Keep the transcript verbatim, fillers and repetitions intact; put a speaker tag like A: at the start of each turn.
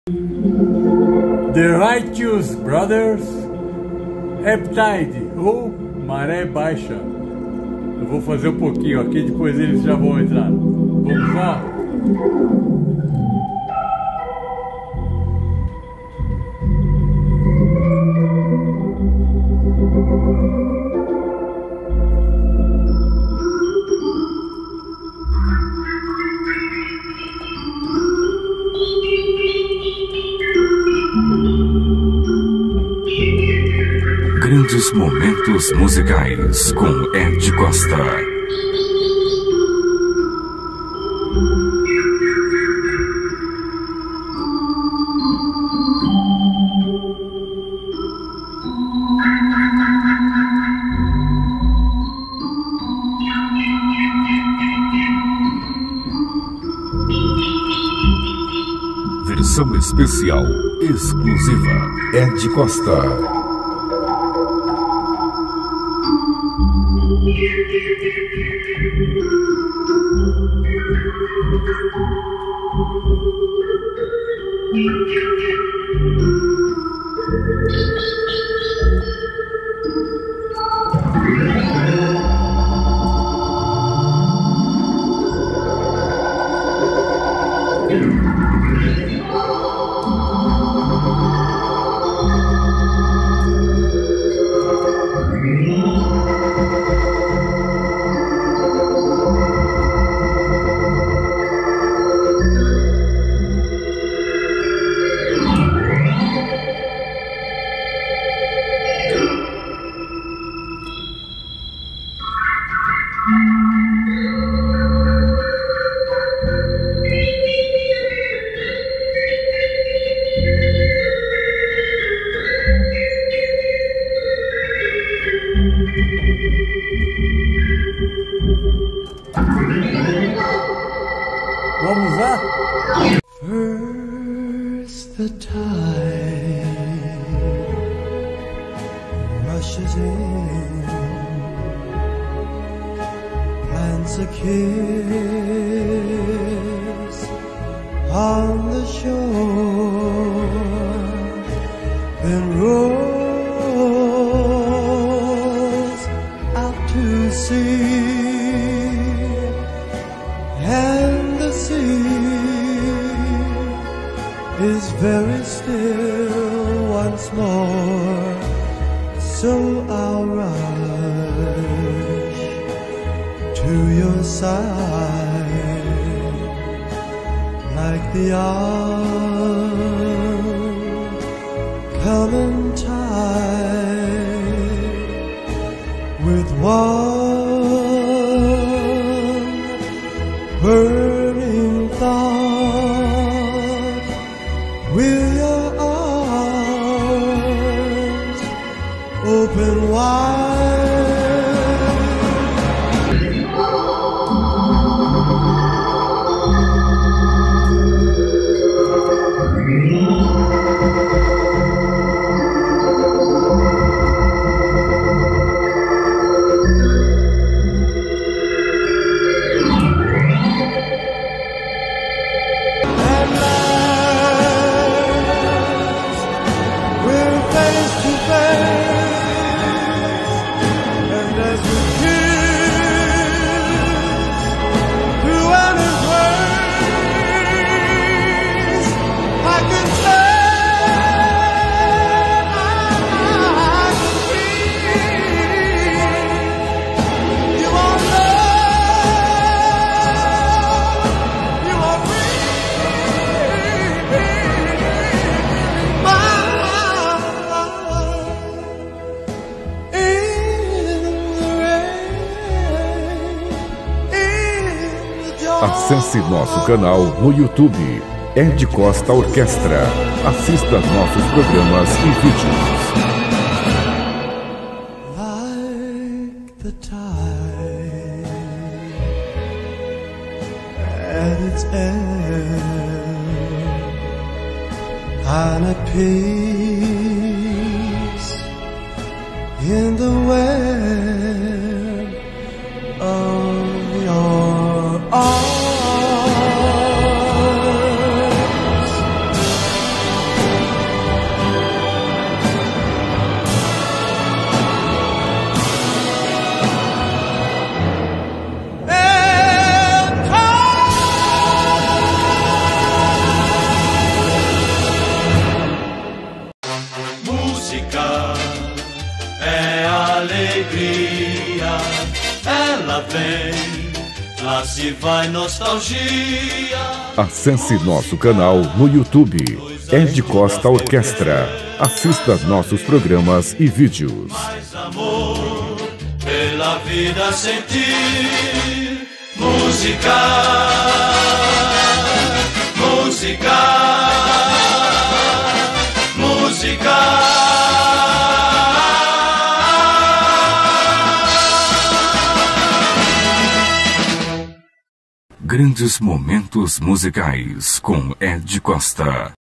A: The Righteous Brothers, Riptide ou Maré Baixa. Eu vou fazer um pouquinho aqui, depois eles já vão entrar. Vamos lá?
B: Grandes momentos musicais com Ed Costa. Versão especial exclusiva Ed Costa.
A: Vamos lá?
C: First the tide rushes in, plants a kiss on the shore, then rolls out to sea. And the sea is very still once more, so I'll rush to your side like the oncoming tide with one burning thought. Will your arms open wide?
B: Acesse nosso canal no YouTube, Ed Costa Orquestra. Assista nossos programas e vídeos.
C: Like the tide at its end, I'm at peace in the web of your arms.
D: alegria, ela vem, lá se vai nostalgia.
B: Acesse nosso canal no YouTube, Ed Costa Orquestra. Assista nossos programas e vídeos.
D: Mais amor, pela vida sentir, música, música, música.
B: Grandes momentos musicais com Ed Costa.